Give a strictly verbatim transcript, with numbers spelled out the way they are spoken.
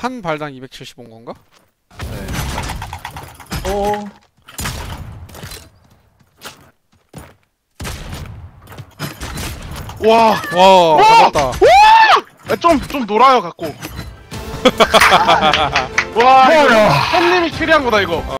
한 발당 이백칠십 온 건가? 네. 어. 와, 와, 잡았다. 좀, 좀 놀아요, 갖고. 와, 이거 뭐야. 형님이 캐리한 거다, 이거.